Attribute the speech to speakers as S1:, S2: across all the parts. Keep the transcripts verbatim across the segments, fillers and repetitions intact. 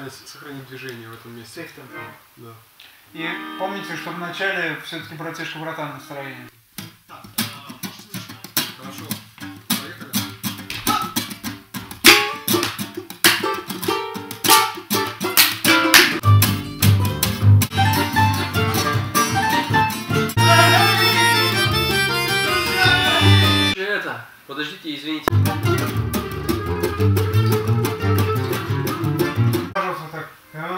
S1: сохранять, сохранить движение в этом месте.
S2: Сейф темпо.
S1: Да.
S2: И помните, что вначале все-таки братишка-братан настроение.
S1: Хорошо. Поехали.
S3: Это, подождите, извините.
S2: Пожалуйста, так.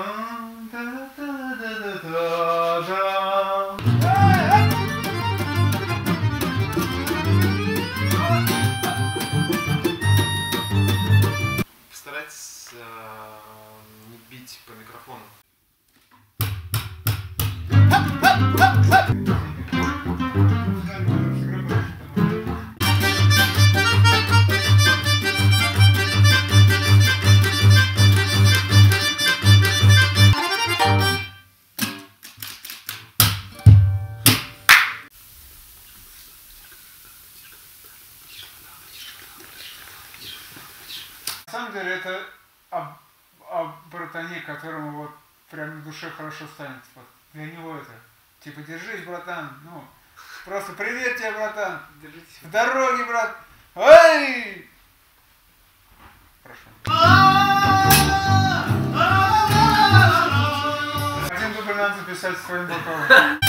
S4: Постарайтесь э, не бить по микрофону.
S2: На самом деле это о, о братане, которому вот прям на душе хорошо станет. Вот. Для него это. Типа, держись, братан. Ну, просто привет тебе, братан.
S4: Держитесь.
S2: В дороге, брат. Эй! Прошу. Один дубль надо записать своим бокалом.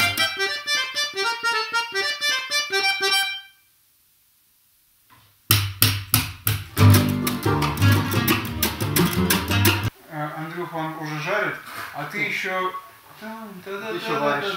S2: Андрюха, он уже жарит, а ты еще...
S3: Еще варишь.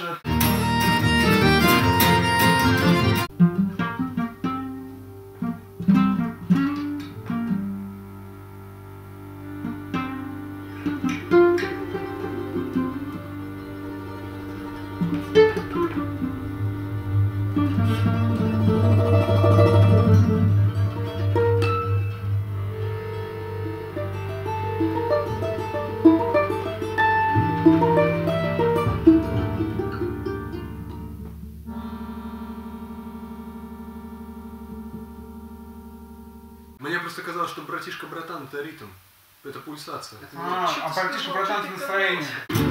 S1: Мне просто казалось, что братишка-братан это ритм. Это пульсация. Это
S2: А, а братишка-братан это настроение.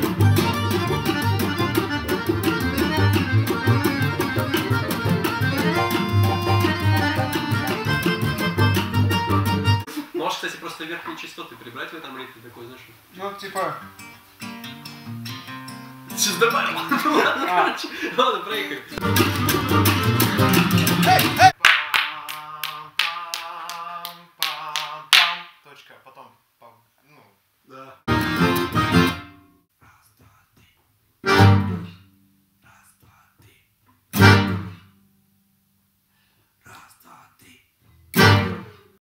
S3: Можешь, кстати, просто верхние частоты прибрать в этом ритме, такой, знаешь.
S2: Ну, типа...
S3: Сейчас добавим. Ладно, проехали.